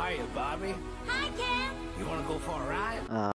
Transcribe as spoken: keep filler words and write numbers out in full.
are you, Barbie? Hi, Ken. You wanna go for a ride? Uh,